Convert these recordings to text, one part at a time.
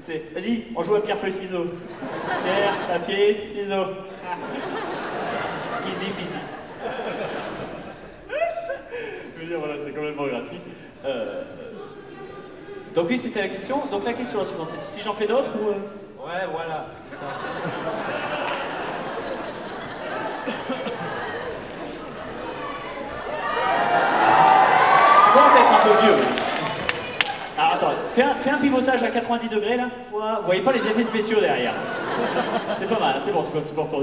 Vas-y, on joue à pierre, feuille, ciseaux. Pierre, papier, ciseaux. Easy peasy. Je veux dire, voilà, c'est complètement gratuit. Donc oui, c'était la question. Donc la question suivante, c'est si j'en fais d'autres ou... Ouais, voilà, c'est ça. Ça commence à être un peu vieux. Alors attends, fais un pivotage à 90 degrés là. Ouais, vous voyez pas les effets spéciaux derrière. C'est pas mal, c'est bon, tu peux retourner,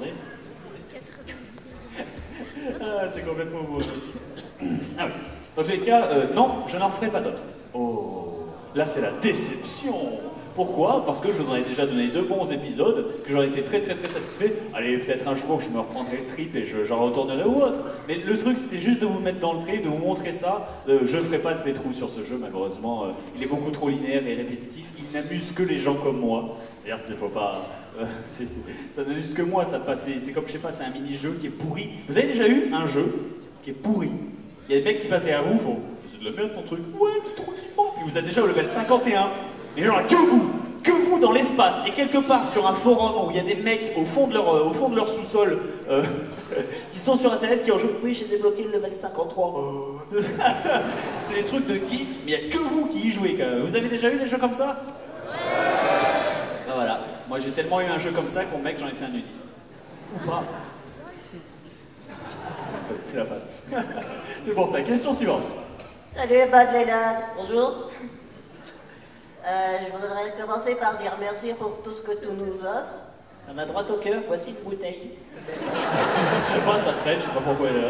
Ah, c'est complètement beau. Ah oui. Dans tous les cas, non, je n'en ferai pas d'autres. Oh, là c'est la déception. Pourquoi? Parce que je vous en ai déjà donné 2 bons épisodes, que j'en étais très satisfait. Allez, peut-être un jour je me reprendrai le trip et j'en retournerai ou autre. Mais le truc c'était juste de vous mettre dans le trip, de vous montrer ça. Je ne ferai pas de playthrough sur ce jeu malheureusement. Il est beaucoup trop linéaire et répétitif. Il n'amuse que les gens comme moi. D'ailleurs, il faut pas... ça n'amuse que moi, ça passe. C'est comme, je sais pas, c'est un mini-jeu qui est pourri. Vous avez déjà eu un jeu qui est pourri? Il y a des mecs qui passent derrière vous, genre, c'est de la merde ton truc. Ouais, mais c'est trop kiffant. Puis vous êtes déjà au level 51. Et genre, que vous dans l'espace, et quelque part sur un forum où il y a des mecs au fond de leur sous-sol qui sont sur internet qui ont joué. Oui, j'ai débloqué le level 53. C'est des trucs de geek, mais il n'y a que vous qui y jouez. Vous avez déjà eu des jeux comme ça? Ben voilà, moi j'ai tellement eu un jeu comme ça qu'au mec j'en ai fait un nudiste. Ou pas. C'est la phase. C'est pour ça. Question suivante. Salut les Madeleine. Bonjour. Je voudrais commencer par dire merci pour tout ce que tu nous offres. À ma droite au cœur, voici une bouteille. Je sais pas, ça traîne, je sais pas pourquoi elle est là.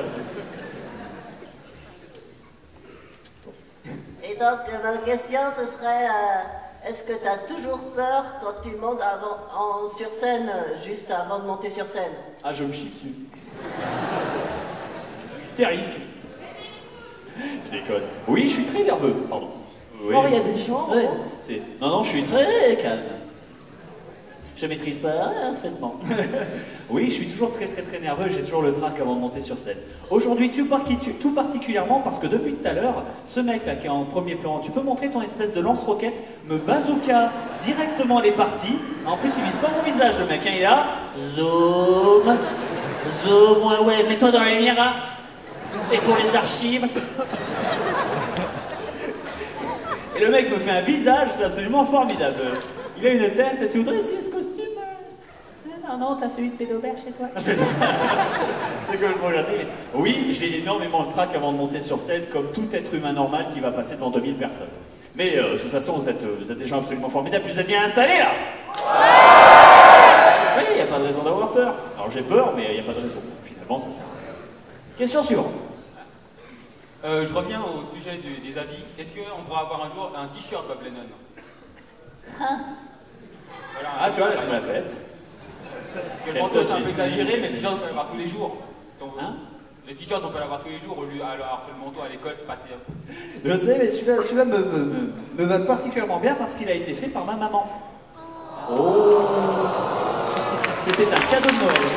Et donc, ma question, ce serait, est-ce que tu as toujours peur quand tu montes sur scène, juste avant de monter sur scène? Ah, je me chie dessus. Je suis terrifié. Je déconne. Oui, je suis très nerveux, pardon. Oui. Oh, il y a des gens. Ouais, non, je suis très calme. Je maîtrise pas parfaitement. Oui, je suis toujours très nerveux, j'ai toujours le trac avant de monter sur scène. Aujourd'hui, tout particulièrement parce que depuis tout à l'heure, ce mec là qui est en premier plan, tu peux montrer ton espèce de lance-roquette, me bazooka directement les parties. En plus, il vise pas mon visage, le mec, hein, il est là. Zoom, ouais, mets-toi dans la lumière là. C'est pour les archives. Et le mec me fait un visage, c'est absolument formidable. Il a une tête, tu voudrais essayer ce costume? Non, t'as celui de Pédobert chez toi. C'est complètement gratuit. Oui, j'ai énormément de trac avant de monter sur scène, comme tout être humain normal qui va passer devant 2000 personnes. Mais de toute façon, vous êtes des gens absolument formidables, puis vous êtes bien installés là. Oui, il n'y a pas de raison d'avoir peur. Alors j'ai peur, mais il n'y a pas de raison. Finalement, ça sert à rien. Question suivante. Je reviens au sujet des habits. Est-ce qu'on pourra avoir un jour un t-shirt Bob Lennon? Voilà, ah, tu vois, là, je me la pète. Parce que le manteau, c'est un peu exagéré, mais le t-shirt, on peut l'avoir tous les jours. Si on veut. Hein? Le t-shirt, on peut l'avoir tous les jours, alors que le manteau à l'école, c'est pas terrible. Je sais, mais celui-là me va particulièrement bien parce qu'il a été fait par ma maman. Oh! C'était un cadeau de Noël.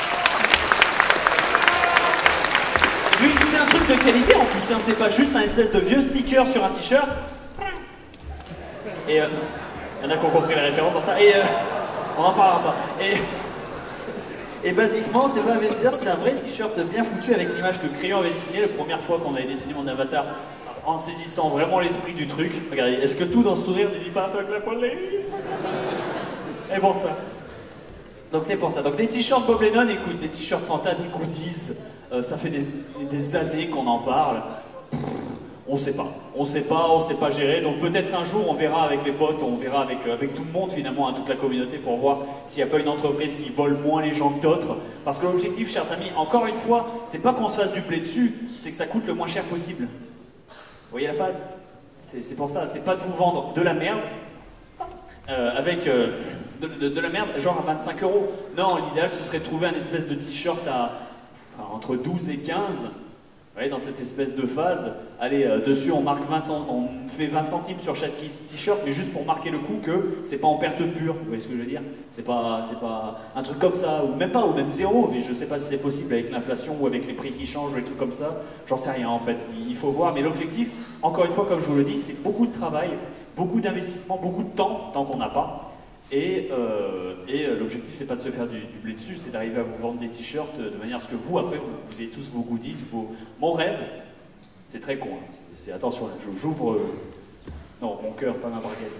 Oui, c'est un truc de qualité en plus, hein. C'est pas juste un espèce de vieux sticker sur un t-shirt. Et il y en a qui ont compris la référence en retard. Et on en parlera pas. Et basiquement, c'est pas un t-shirt, c'est un vrai t-shirt bien foutu avec l'image que Crayon avait dessinée la première fois qu'on avait dessiné mon avatar, en saisissant vraiment l'esprit du truc. Regardez, est-ce que tout dans ce sourire ne dit pas fuck la police? Et pour ça. Donc c'est pour ça. Donc des t-shirts Bob Lennon, écoute, des t-shirts Fanta, des goodies. Ça fait des années qu'on en parle. On sait pas gérer. Donc peut-être un jour on verra avec les potes, on verra avec tout le monde finalement, hein, toute la communauté, pour voir s'il n'y a pas une entreprise qui vole moins les gens que d'autres. Parce que l'objectif, chers amis, encore une fois, c'est pas qu'on se fasse du blé dessus, c'est que ça coûte le moins cher possible. Vous voyez la phase? C'est pour ça, c'est pas de vous vendre de la merde, avec de la merde genre à 25 €. Non, l'idéal ce serait de trouver un espèce de t-shirt entre 12 et 15. Vous voyez, dans cette espèce de phase, allez, dessus on fait 20 centimes sur chaque t-shirt, mais juste pour marquer le coup que c'est pas en perte pure, vous voyez ce que je veux dire? C'est pas un truc comme ça, ou même zéro, mais je sais pas si c'est possible avec l'inflation ou avec les prix qui changent ou des trucs comme ça, j'en sais rien en fait, il faut voir, mais l'objectif, encore une fois, comme je vous le dis, c'est beaucoup de travail, beaucoup d'investissement, beaucoup de temps, tant qu'on n'a pas. Et l'objectif, c'est pas de se faire du blé dessus, c'est d'arriver à vous vendre des t-shirts de manière à ce que vous, après, vous ayez tous vos goodies, Mon rêve, c'est très con, hein. Attention, là, j'ouvre... Non, mon cœur, pas ma braguette.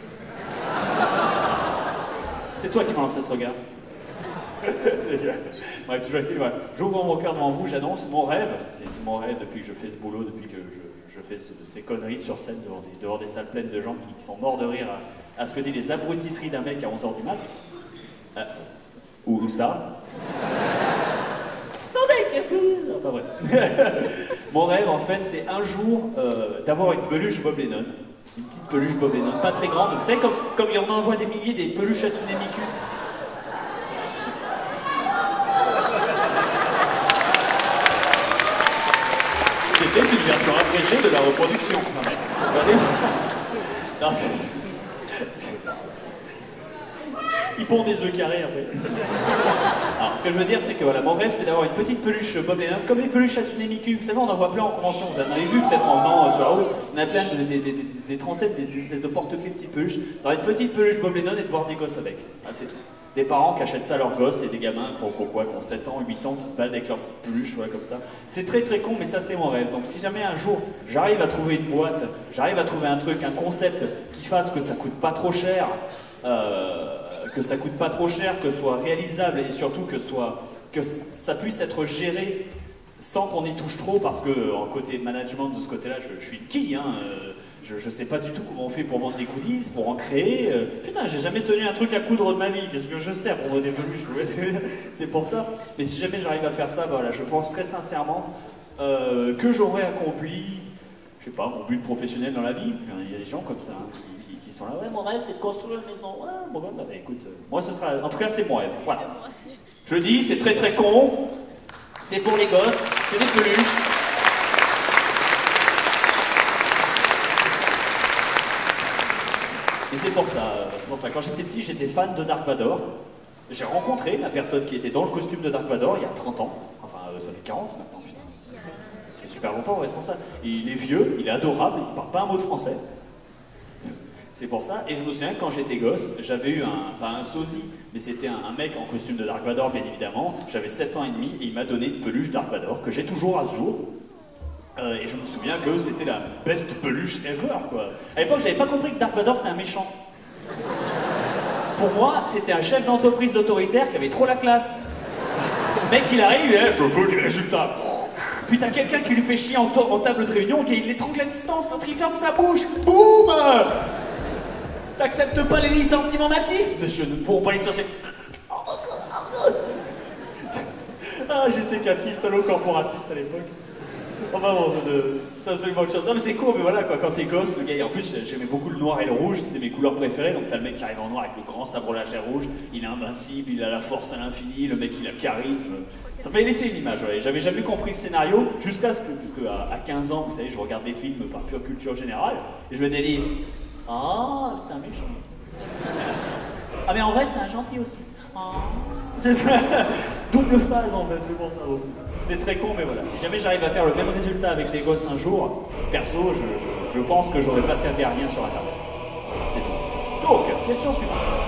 C'est toi qui m'as lancé ce regard. Bref, toujours est-il, voilà. J'ouvre mon cœur devant vous, j'annonce mon rêve. C'est mon rêve depuis que je fais ce boulot, depuis que je fais ces conneries sur scène devant des salles pleines de gens qui sont morts de rire à ce que dit les abrutisseries d'un mec à 11h du mat. Où ça? Sandek, qu'est-ce que... Enfin bref. Mon rêve, en fait, c'est un jour d'avoir une peluche Bob Lennon. Une petite peluche Bob Lennon, pas très grande. Vous savez, comme on en envoie des milliers des peluches Hatsune Miku. C'était une version abrégée de la reproduction. Non, mais, regardez. Non, ils pondent des œufs carrés après. Alors, ce que je veux dire, c'est que voilà, mon rêve, c'est d'avoir une petite peluche Bob Lennon, comme les peluches Hatsune Miku. Vous savez, on en voit plein en convention. Vous en avez vu peut-être en venant sur la route. On a plein des trentaines, des espèces de porte-clés petites peluches. D'avoir une petite peluche Bob Lennon et de voir des gosses avec. Ah, c'est tout. Des parents qui achètent ça à leurs gosses et des gamins qui ont 7 ans, 8 ans, qui se baladent avec leur petite peluche, voilà, comme ça. C'est très très con, mais ça c'est mon rêve. Donc si jamais un jour j'arrive à trouver une boîte, j'arrive à trouver un truc, un concept qui fasse que ça coûte pas trop cher, que ce soit réalisable et surtout que ça puisse être géré sans qu'on y touche trop, parce que en côté management de ce côté-là, je suis une quille, hein. Je sais pas du tout comment on fait pour vendre des goodies, pour en créer. Putain, j'ai jamais tenu un truc à coudre de ma vie. Qu'est-ce que je sais à propos des peluches? C'est pour ça. Mais si jamais j'arrive à faire ça, voilà, je pense très sincèrement que j'aurais accompli, je sais pas, mon but professionnel dans la vie. Il y a des gens comme ça hein, qui sont là. Ouais, mon rêve, c'est de construire une maison. Ouais, bon, bah, écoute, moi, ce sera. En tout cas, c'est mon rêve. Voilà. Je le dis, c'est très très con. C'est pour les gosses. C'est des peluches. Et c'est pour ça. Quand j'étais petit, j'étais fan de Dark Vador. J'ai rencontré la personne qui était dans le costume de Dark Vador il y a 30 ans. Enfin, ça fait 40 maintenant, putain. C'est super longtemps, ouais, c'est pour ça. Et il est vieux, il est adorable, il parle pas un mot de français. C'est pour ça. Et je me souviens que quand j'étais gosse, j'avais eu pas un sosie, mais c'était un mec en costume de Dark Vador, bien évidemment. J'avais 7 ans et demi et il m'a donné une peluche Dark Vador que j'ai toujours à ce jour. Et je me souviens que c'était la best peluche ever, quoi. À l'époque, j'avais pas compris que Dark Vador c'était un méchant. Pour moi, c'était un chef d'entreprise autoritaire qui avait trop la classe. Le mec, il arrive, il est, je veux des résultats. Putain, quelqu'un qui lui fait chier en table de réunion, il l'étrangle à distance, l'autre il ferme sa bouche. Boum! T'acceptes pas les licenciements massifs? Monsieur, nous ne pourrons pas licencier. Ah, j'étais qu'un petit salaud corporatiste à l'époque. Enfin bon, c'est absolument autre chose. Non mais c'est cool, mais voilà quoi, quand t'es gosse, le gars, en plus j'aimais beaucoup le noir et le rouge, c'était mes couleurs préférées, donc t'as le mec qui arrive en noir avec le grand sabre laser rouge, il est invincible, il a la force à l'infini, le mec il a le charisme. Ça m'avait laissé une image, ouais. J'avais jamais compris le scénario, jusqu'à ce que à 15 ans, vous savez, je regarde des films par pure culture générale, et je me dis, ah, c'est un méchant. Ah mais en vrai c'est un gentil aussi. Ah. Double phase en fait, c'est pour ça aussi. C'est très con, mais voilà. Si jamais j'arrive à faire le même résultat avec des gosses un jour, perso, je pense que j'aurais pas servi à rien sur Internet. C'est tout. Donc, question suivante.